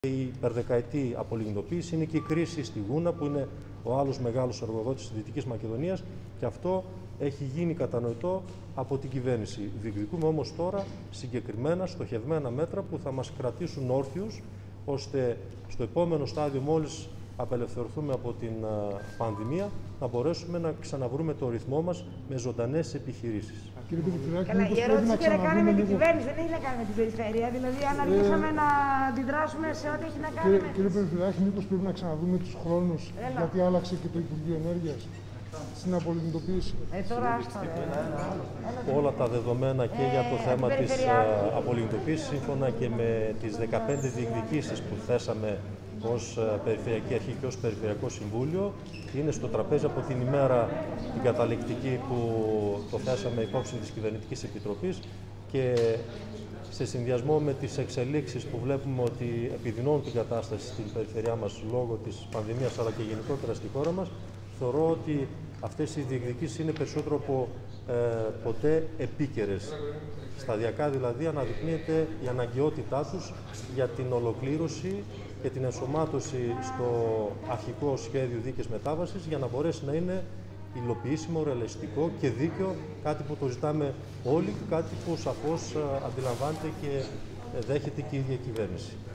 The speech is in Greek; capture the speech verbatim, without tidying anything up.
Η υπερδεκαετή απολιγνητοποίηση είναι και η κρίση στη Γούνα, που είναι ο άλλος μεγάλος εργοδότης της Δυτικής Μακεδονίας, και αυτό έχει γίνει κατανοητό από την κυβέρνηση. Διεκδικούμε όμως τώρα συγκεκριμένα, στοχευμένα μέτρα που θα μας κρατήσουν όρθιους, ώστε στο επόμενο στάδιο, μόλις απελευθερωθούμε από την πανδημία, να μπορέσουμε να ξαναβρούμε το ρυθμό μας με ζωντανές επιχειρήσεις. Καλά, η ερώτηση είχε να κάνει με την κυβέρνηση, δεν έχει να κάνει με την περιφέρεια. Δηλαδή, αν αργήσαμε ε... να αντιδράσουμε σε ό,τι έχει να κάνει κύριε, με... Κύριε Περιφερειάρχη, μήπως πρέπει να ξαναδούμε τους χρόνους, Έλα. γιατί άλλαξε και το Υπουργείο Ενέργειας στην απολιγνητοποίηση. Ε, τώρα άστο, ε. Όλα τα δεδομένα και ε, για το θέμα της απολιγνητοποίησης, σύμφωνα και με τις δεκαπέντε διεκδικήσεις που θέσαμε ως Περιφερειακή Αρχή και ως Περιφερειακό Συμβούλιο, είναι στο τραπέζι από την ημέρα την καταληκτική που το θέσαμε υπόψη της Κυβερνητικής Επιτροπής, και σε συνδυασμό με τις εξελίξεις που βλέπουμε ότι επιδεινώνουν την κατάσταση στην περιφερειά μας λόγω της πανδημίας, αλλά και γενικότερα στη χώρα μας, θεωρώ ότι αυτές οι διεκδικήσεις είναι περισσότερο από ε, ποτέ επίκαιρες. Σταδιακά δηλαδή αναδεικνύεται η αναγκαιότητά τους για την ολοκλήρωση και την ενσωμάτωση στο αρχικό σχέδιο δίκαιης μετάβασης, για να μπορέσει να είναι υλοποιήσιμο, ρεαλιστικό και δίκαιο, κάτι που το ζητάμε όλοι και κάτι που σαφώς αντιλαμβάνεται και δέχεται και η ίδια κυβέρνηση.